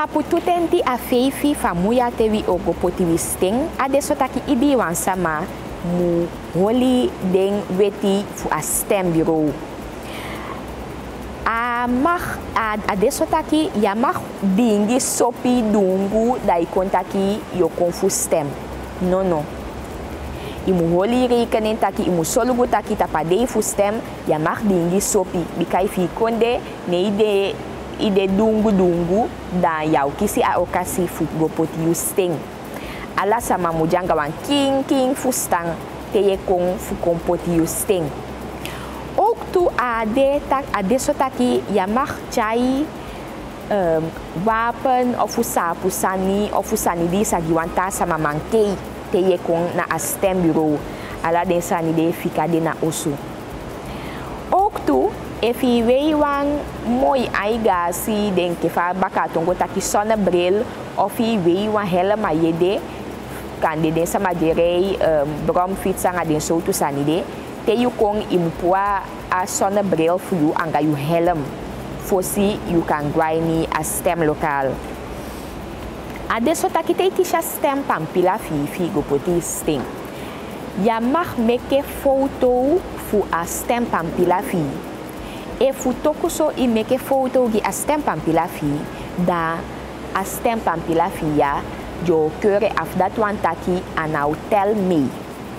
tapu tutenti a feifi famuya tewi ogo poti wisteng adesso taki ibi wansama mu holi den weti fu a stem bureau. Adesso taki ya mag dingi sopi dungu dai kontaki yo konfu stem. No. Imu holi rekening taki imu solugu taki tapadei fu stem ya mag dingi sopi. Bikai fi konde ne ide dungu da yau kisi a okasi fu go poti yu steng. Ala sama mujanga wan king fu stang teye kong fu kon poti yu steng. Ook tu adesso taki ya mag chai wapen of sapu sani of sani di sagiwanta sama mankei teye kong na a stem bureau. Ala den sani de fika de na osu. Ook tu if je weet mooi aiga si den kefa baka tongo taki zonnebril of je weet helm a yede kan de den sama jerei bromfiets anga den so tu sanide te you kong impua a zonnebril voor you anga you helm fosi you kan grind a stem lokaal. Adesso taki te tisha stem pampila fi go poti stem. Ya mag meke foto fu a stem pampila fi. E fu toko so i meke foto gi a stem pampila fi da a stem pampila fi ya jo kure af dat wan taki an hotel me.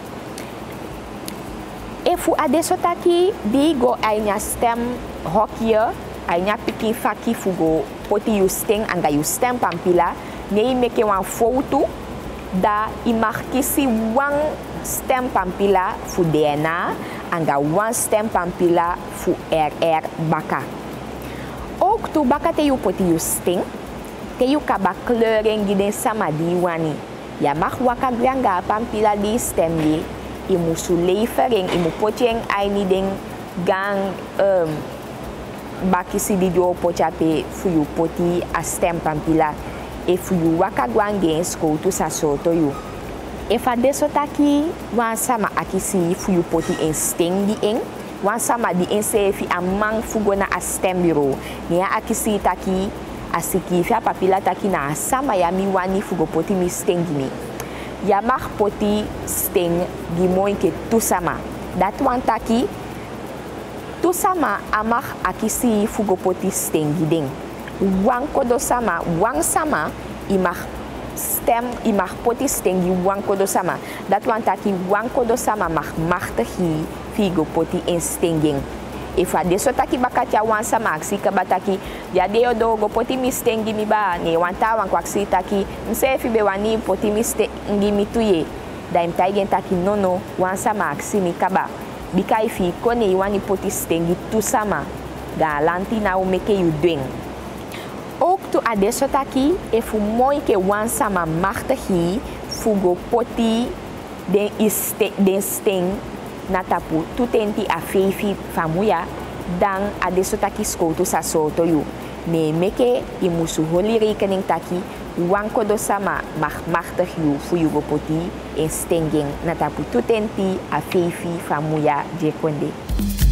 E fu adesso taki di go ainya stem hokia ainya piki faki fu go poti yu sting anga yu stem pampila ne i meke wan foto da i markisi wan stem pampila fu DNA anga wan stem pampila fu RR baka. Ook tu baka te yu poti yu sting, te yu kaba kleuren giden sama di wani. Ya mag waka granga pampila di stem ye, imu su levering, imu potjeng aini den gang baki si di do pochape fu yu poti a stem pampila. E fu yu waka gwangen sko tu sa soto yu. E fa deso taki wan sama akisi fu yu poti en sting di eng wan sama di en se fi amang fugo na a stem bureau ni akisi taki asiki fi a papila taki na sama ya mi wani fugo poti mi sting gini ya mag poti sting di moin ke tu sama dat wan taki tu sama amag akisi fugo poti sting gideng wan kodo sama wan sama imag stem i mag poti stengi wan kodo sama. Dat wan taki wan kodo sama mag machtig figo poti en stenging. If adesso taki bakatia wan sama aksi ka bataki ya deo do go poti mi stengi mi ba ne wanta wan kwaksi taki mse fi be wani poti mi stengi mi tuye. Da im taigen taki nono wan sama aksi mi kaba. Bika ifi kone wani poti stengi tu sama. Da lanti na umeke yu doing. Ook tu adesso taki e fu mooi ke wan sama machtig fugo poti den sting na tapu tutenti a feifi famuya dan adesso taki skoto sa soto yu. Ne meke i musu holi rekening taki wan kodo sama machtig yu fu yugo poti en stinging na tapu tutenti a feifi famuya je konde.